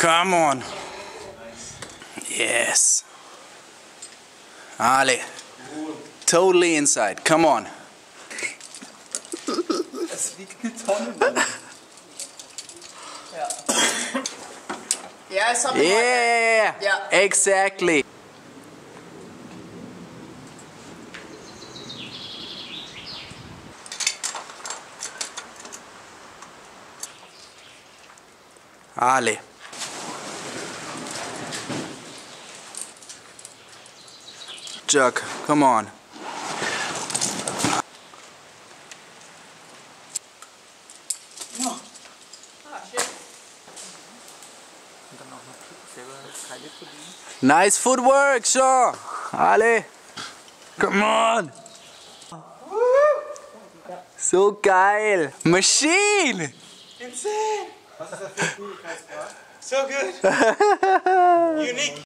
Come on. Yes. Ale. Totally inside. Come on. Es liegt eine Tonne drin. Ja. Yeah, something like that. Yeah. Exactly. Ale. Chuck, come on. Ja. Nice footwork, Shaw. Ale. Come on. So geil. Machine. Insane. Was ist das für ein Schwierigkeitsgrad? So good. Unique.